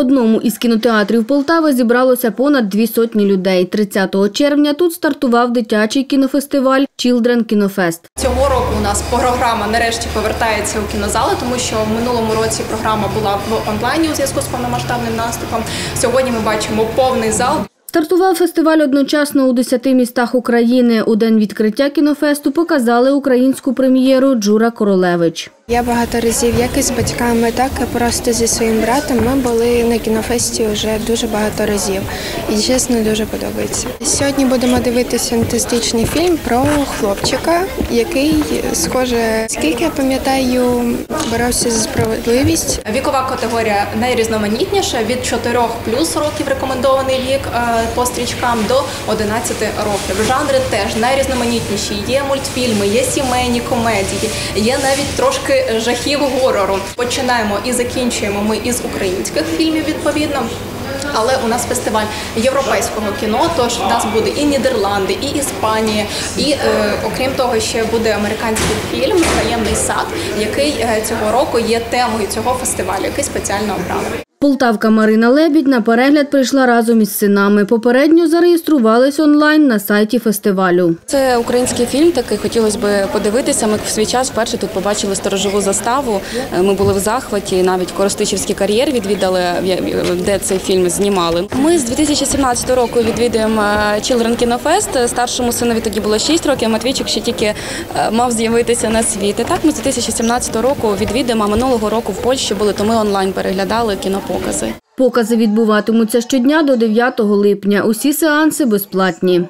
одному із кінотеатрів Полтави зібралося понад 200 людей. 30 червня тут стартував дитячий кінофестиваль «Children Kino Fest». Цього року у нас програма нарешті повертається у кінозали, тому що в минулому році програма була в онлайні у зв'язку з повномасштабним наступом. Сьогодні ми бачимо повний зал. Стартував фестиваль одночасно у 10 містах України. У день відкриття кінофесту показали українську прем'єру «Джура Королевич». Я багато разів, як із батьками, так і просто зі своїм братом. Ми були на кінофесті вже дуже багато разів. І, чесно, дуже подобається. Сьогодні будемо дивитися фантастичний фільм про хлопчика, який, схоже, скільки я пам'ятаю, боровся за справедливість. Вікова категорія найрізноманітніша – від 4+ років рекомендований вік по стрічкам до 11 років. Жанри теж найрізноманітніші. Є мультфільми, є сімейні комедії, є навіть трошки жахів горору. Починаємо і закінчуємо ми із українських фільмів, відповідно. Але у нас фестиваль європейського кіно, тож у нас буде і Нідерланди, і Іспанія, і окрім того ще буде американський фільм «Таємний сад», який цього року є темою цього фестивалю, який спеціально обрали. Полтавка Марина Лебідь на перегляд прийшла разом із синами. Попередньо зареєструвались онлайн на сайті фестивалю. Це український фільм такий, хотілося б подивитися. Ми в свій час вперше тут побачили сторожову заставу. Ми були в захваті, навіть Коростишівський кар'єр відвідали, де цей фільм знімали. Ми з 2017 року відвідуємо Children Kino Fest. Старшому синові тоді було 6 років, а Матвійчик ще тільки мав з'явитися на світ. І так ми з 2017 року відвідуємо, а минулого року в Польщі були, то ми онлайн переглядали кінопокази. Покази відбуватимуться щодня до 9 липня. Усі сеанси безплатні.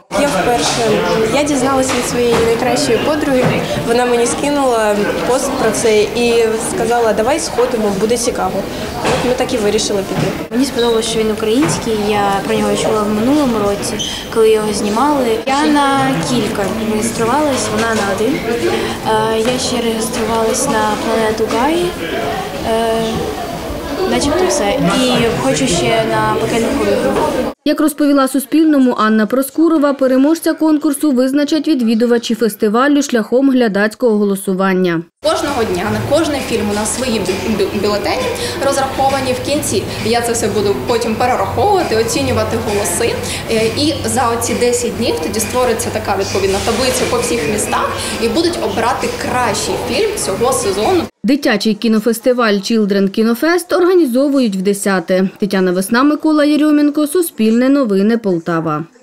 Я дізналася від своєї найкращої подруги. Вона мені скинула пост про це і сказала, давай сходимо, буде цікаво. От ми так і вирішили піти. Мені сподобалося, що він український. Я про нього чула в минулому році, коли його знімали. Я на кілька реєструвалась, вона на один. Я ще реєструвалась на планету Гаї. Начебто все. І хочу ще на пекельну гру. Як розповіла Суспільному Анна Проскурова, переможця конкурсу визначать відвідувачі фестивалю шляхом глядацького голосування. Кожного дня на кожний фільм у нас свої бюлетені розраховані. В кінці я це все буду потім перераховувати, оцінювати голоси. І за оці 10 днів тоді створиться така відповідна таблиця по всіх містах і будуть обрати кращий фільм цього сезону. Дитячий кінофестиваль «Children Kino Fest» організовують в 10-те. Тетяна Весна, Микола Єрьомінко, Суспільне новини, Полтава.